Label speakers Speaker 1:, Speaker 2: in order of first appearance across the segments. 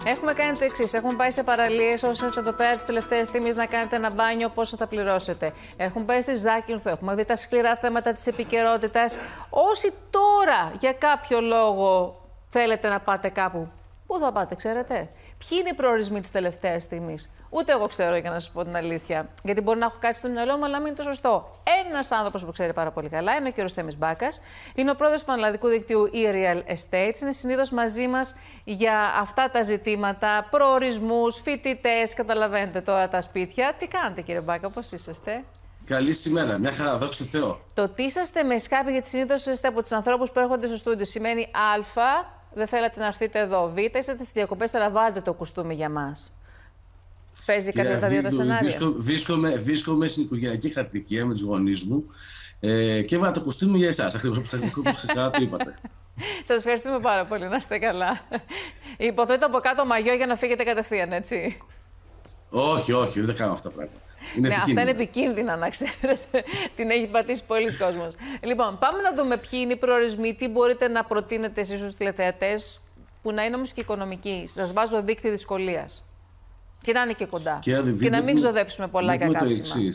Speaker 1: Έχουμε κάνει το εξής. Έχουμε πάει σε παραλίες, όσοι είστε εδώ πέρα τις τελευταίες στιγμές, να κάνετε ένα μπάνιο, πόσο θα πληρώσετε. Έχουμε πάει στη Ζάκυνθο, έχουμε δει τα σκληρά θέματα της επικαιρότητας. Όσοι τώρα για κάποιο λόγο θέλετε να πάτε κάπου, πού θα πάτε, ξέρετε? Ποιοι είναι οι προορισμοί της τελευταίας στιγμής? Ούτε εγώ ξέρω, για να σας πω την αλήθεια. Γιατί μπορεί να έχω κάτι στο μυαλό μου, αλλά μην είναι το σωστό. Ένας άνθρωπος που ξέρει πάρα πολύ καλά είναι ο κ. Θέμης Μπάκας. Είναι ο πρόεδρος του πανελλαδικού δικτύου E-Real Estates. Είναι συνήθως μαζί μας για αυτά τα ζητήματα, προορισμούς, φοιτητές. Καταλαβαίνετε τώρα τα σπίτια. Τι κάνετε, κύριε Μπάκα, πώς είσαστε?
Speaker 2: Καλή σήμερα, μια χαρά, δόξα τω Θεώ.
Speaker 1: Το ότι είσαστε με Skype, γιατί συνήθως είστε από τους ανθρώπους που έρχονται στο στούντιο, σημαίνει Α, δεν θέλατε να έρθετε εδώ. Β, είσαστε στις διακοπές, αλλά βάλτε το κουστούμι για μας. Παίζει κάτι από τα δύο τα σενάρια?
Speaker 2: Βρίσκομαι στην οικογενειακή κατοικία με τους γονείς μου και έβαλα το κουστούμι για εσάς, ακριβώς όπως καλά το είπατε.
Speaker 1: Σας ευχαριστούμε πάρα πολύ, να είστε καλά. Υποθέτω από κάτω μαγιό για να φύγετε κατευθείαν, έτσι?
Speaker 2: Όχι, δεν κάνω αυτά τα πράγματα.
Speaker 1: Ναι, αυτά είναι επικίνδυνα, να ξέρετε. Την έχει πατήσει πολλοί κόσμος. Λοιπόν, πάμε να δούμε ποιοι είναι οι προορισμοί, τι μπορείτε να προτείνετε εσείς στους τηλεθεατές, που να είναι όμως και οικονομικοί. Σας βάζω δείκτη δυσκολίας. Και να είναι και κοντά. Και να μην ξοδέψουμε πολλά για καύσιμα.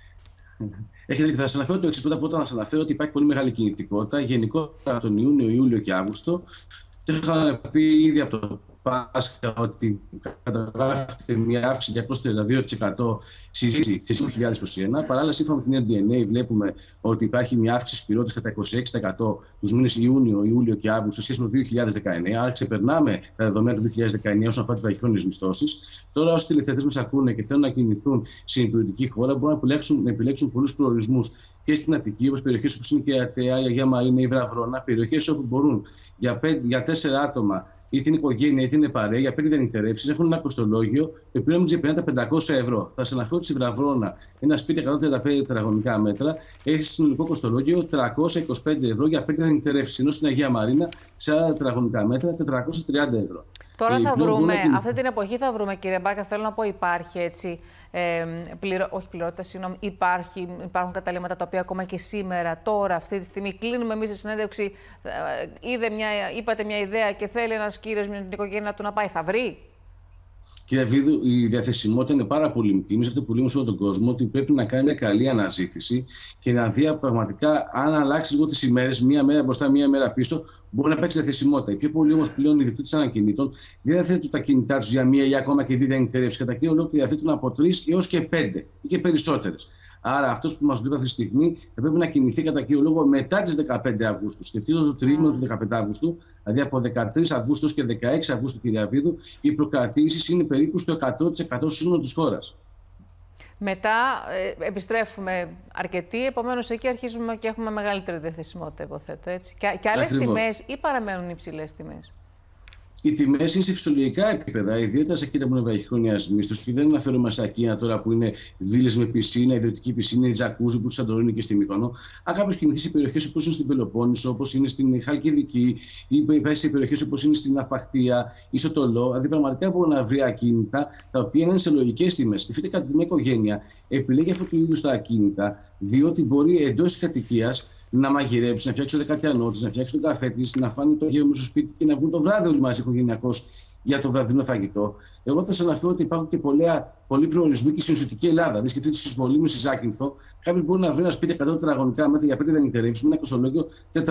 Speaker 2: Έχετε δει, θα σας αναφέρω το εξής. Πρώτα να σας αναφέρω ότι υπάρχει πολύ μεγάλη κινητικότητα. Γενικότερα τον Ιούνιο, Ιούλιο και Αύγουστο. Και είχα πει ήδη από το Πάσχα ότι καταγράφεται μια αύξηση 232% στη ζήτηση σε 2021. Παράλληλα, σύμφωνα με την DNA, βλέπουμε ότι υπάρχει μια αύξηση πυρότητας κατά 26% τους μήνες Ιούνιο, Ιούλιο και Αύγουστο σε σχέση με το 2019. Άρα, ξεπερνάμε τα δεδομένα του 2019 όσον αφορά τις βραχυχρόνιες μισθώσεις. Τώρα, όσοι τηλεθεατές μας ακούνε και θέλουν να κινηθούν σε υπηρετική χώρα, μπορούν να επιλέξουν πολλούς προορισμούς και στην Αττική, όπως περιοχές όπως είναι και η Αττέα, η Αγία Μαρίνα, η Βραβρώνα, περιοχές όπου μπορούν για 4 άτομα ή την οικογένεια ή την παρέα για 5 νυχτερεύσεις έχουν ένα κοστολόγιο το οποίο μην ξεπερνά τα 500 ευρώ. Θα σας αναφέρω ότι στη Βραβρώνα ένα σπίτι 135 τετραγωνικά μέτρα έχει συνολικό κοστολόγιο 325 ευρώ για 5 νυχτερεύσεις, ενώ στην Αγία Μαρίνα σε άλλα τετραγωνικά μέτρα 430 ευρώ.
Speaker 1: Τώρα θα βρούμε, αυτή την εποχή θα βρούμε, κύριε Μπάκα, θέλω να πω, υπάρχει έτσι, όχι πληρότητα, συγγνώμη, υπάρχουν καταλήμματα τα οποία ακόμα και σήμερα, τώρα, αυτή τη στιγμή, κλείνουμε εμείς στη συνέντευξη, είπατε μια ιδέα και θέλει ένας κύριος με την οικογένεια του να πάει, θα βρει?
Speaker 2: Κύριε Βίδου, η διαθεσιμότητα είναι πάρα πολύ μικρή. Εμείς αυτό που λέμε σε όλο τον κόσμο, ότι πρέπει να κάνει μια καλή αναζήτηση και να δει πραγματικά αν αλλάξει λίγο τις ημέρες, μία μέρα μπροστά, μία μέρα πίσω, μπορεί να παίξει διαθεσιμότητα. Οι πιο πολλοί όμως πλέον οι ιδιοκτήτες ανακινήτων δεν διαθέτουν τα κινητά τους για μία ή ακόμα και 2 νυχτερεύσεις. Κατά κύριο λόγο τη διαθέτουν από 3 έως και 5 ή και περισσότερες. Άρα, αυτό που μας βλέπει αυτή τη στιγμή θα πρέπει να κινηθεί κατά κύριο λόγο μετά τις 15 Αυγούστου. Σκεφτείτε το τρίμηνο του 15 Αυγούστου, δηλαδή από 13 Αυγούστου και 16 Αυγούστου, κυρία Βίδου, οι προκρατήσεις είναι περίπου στο 100% του σύνολου της χώρας.
Speaker 1: Μετά επιστρέφουμε αρκετοί, επομένως εκεί αρχίζουμε και έχουμε μεγαλύτερη διαθεσιμότητα, υποθέτω, έτσι. Και άλλες τιμές ή παραμένουν υψηλές τιμές?
Speaker 2: Οι τιμές είναι σε φυσιολογικά επίπεδα, ιδιαίτερα σε εκείνα που είναι βραχυχρόνιας μίσθωσης. Και δεν αναφέρομαι σε εκείνα τώρα που είναι βίλες με πισίνα, ιδρυτική πισίνα, η τζακούζι που στη Σαντορίνη και στη Μύκονο. Αν κάποιος κινηθεί σε περιοχές όπως είναι στην Πελοπόννησο, όπως είναι στην Χαλκιδική, ή σε περιοχές όπως είναι στην Αρπακτία ή στο Τολό, δηλαδή πραγματικά μπορεί να βρει ακίνητα τα οποία είναι σε λογικές τιμές. Σκεφτείτε κάτι, μια οικογένεια επιλέγει αυτού του είδους τα ακίνητα, διότι μπορεί εντός της κατοικίας να μαγειρέψει, να φτιάξει το δεκατιανό της, να φτιάξει τον καφέ της, να φάνει το γεύμα στο σπίτι και να βγουν το βράδυ όλοι μαζί οικογενειακώς για το βραδινό φαγητό. Εγώ θα σας αναφέρω ότι υπάρχουν και πολλοί προορισμοί και στην νησιωτική Ελλάδα. Δηλαδή, σκεφτείτε στις Πολύμνες, στη Ζάκυνθο, κάποιος μπορεί να βρει ένα σπίτι 100 τετραγωνικά μέτρα για 5 νυχτερεύσεις με ένα κοστολόγιο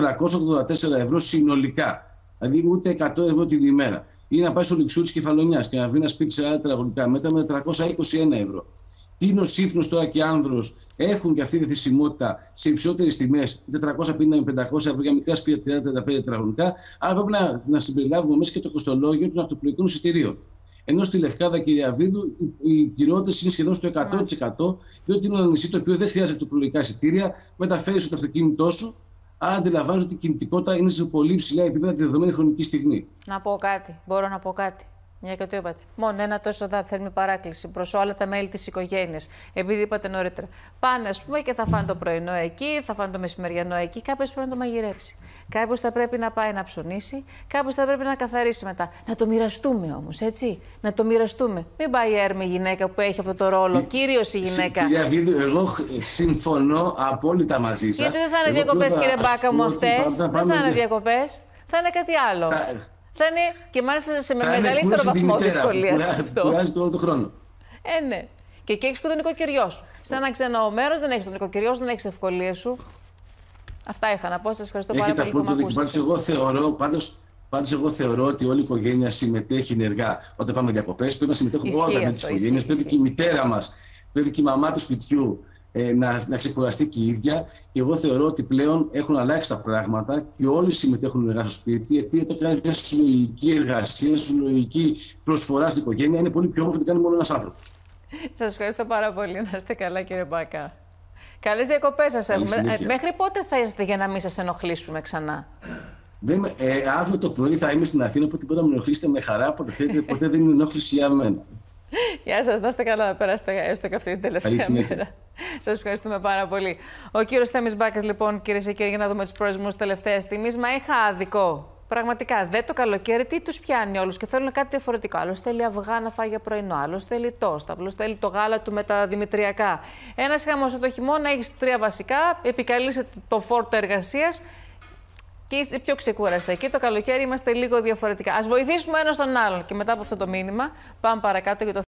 Speaker 2: 484 ευρώ συνολικά. Δηλαδή, ούτε 100 ευρώ την ημέρα. Ή να πάει στο Λιξού της Κεφαλονιάς και να βρει ένα σπίτι σε άλλα τετραγωνικά μέτρα με 421 ευρώ. Τίνος, Σύφνος τώρα και Άνδρος έχουν και αυτή τη θυσιμότητα σε υψηλότερες τιμές, 450 με 500 ευρώ για μικρά σπίτια 30-35 τετραγωνικά. Άρα πρέπει να συμπεριλάβουμε μέσα και το κοστολόγιο των αυτοπλοϊκών εισιτηρίων. Ενώ στη Λευκάδα, κυρία Βίδου, οι κυρότητες είναι σχεδόν στο 100%, διότι είναι ένα νησί το οποίο δεν χρειάζεται αυτοπλοϊκά εισιτήρια, μεταφέρει στο αυτοκίνητό σου. Άρα αντιλαμβάνεσαι ότι η κινητικότητα είναι σε πολύ υψηλά επίπεδα τη δεδομένη χρονική στιγμή.
Speaker 1: Να πω κάτι, μπορώ να πω κάτι? Μια και το είπατε. Μόνο ένα τόσο θερμή παράκληση προς όλα τα μέλη της οικογένειας. Επειδή είπατε νωρίτερα, πάνε ας πούμε και θα φάνε το πρωινό εκεί, θα φάνε το μεσημεριανό εκεί. Κάποιος πρέπει να το μαγειρέψει. Κάποιος θα πρέπει να πάει να ψωνίσει. Κάποιος θα πρέπει να καθαρίσει μετά. Να το μοιραστούμε όμως, έτσι. Να το μοιραστούμε. Μην πάει η έρμη γυναίκα που έχει αυτό το ρόλο. Κυρίως η γυναίκα.
Speaker 2: Κυρία Βίδου, εγώ συμφωνώ απόλυτα μαζί σας.
Speaker 1: Γιατί δεν θα είναι διακοπές, κύριε Μπάκα μου, αυτές. Δεν θα είναι διακοπές. Θα είναι κάτι άλλο. Θα είναι και μάλιστα σε μεγαλύτερο βαθμό δυσκολίας αυτό.
Speaker 2: Κουράζει όλο τον χρόνο.
Speaker 1: Ναι. Και εκεί έχεις και το νοικοκυριό σου. Σε ένα ξένο μέρος δεν έχεις το νοικοκυριό σου, δεν έχεις ευκολίες σου. Αυτά είχα να πω. Σας ευχαριστώ πάρα πολύ που με ακούσατε.
Speaker 2: Πάντως, εγώ θεωρώ ότι όλη η οικογένεια συμμετέχει ενεργά. Όταν πάμε διακοπές, πρέπει να συμμετέχουν όλα τα μέλη της οικογένειας. Πρέπει και η μητέρα μας, πρέπει και η μαμά του σπιτιού να ξεκουραστεί και η ίδια. Και εγώ θεωρώ ότι πλέον έχουν αλλάξει τα πράγματα και όλοι συμμετέχουν ενεργά στο σπίτι. Γιατί το κάνει μια συλλογική εργασία, συλλογική προσφορά στην οικογένεια. Είναι πολύ πιο όμορφο να κάνει μόνο ένας άνθρωπος.
Speaker 1: Σας ευχαριστώ πάρα πολύ. Να είστε καλά, κύριε Μπάκα. Καλές διακοπές σας έχουμε. Μέχρι πότε θα είστε για να μην σας ενοχλήσουμε ξανά?
Speaker 2: Αύριο το πρωί θα είμαι στην Αθήνα, οπότε μπορείτε να με ενοχλήσετε με χαρά. Ποτέ δεν είναι ενόχληση για μένα.
Speaker 1: Γεια σας, να είστε καλά, να περάσετε έστω και αυτή την τελευταία μέρα. Σας ευχαριστούμε πάρα πολύ. Ο κύριος Θέμης Μπάκας, λοιπόν, κυρίες και κύριοι, για να δούμε τους προορισμούς τελευταίας στιγμής. Μα είχα άδικο. Πραγματικά, το καλοκαίρι τι τους πιάνει όλους και θέλουν κάτι διαφορετικό. Άλλος θέλει αυγά να φάει για πρωινό, άλλος θέλει τόστα, άλλος θέλει το γάλα του με τα δημητριακά. Ένας χαμός το χειμώνα, έχεις 3 βασικά, επικαλείσαι το φόρτο εργασίας και είστε πιο ξεκουραστικοί. Το καλοκαίρι είμαστε λίγο διαφορετικά. Ας βοηθήσουμε ένας τον άλλον. Και μετά από αυτό το μήνυμα, πάμε παρακάτω για το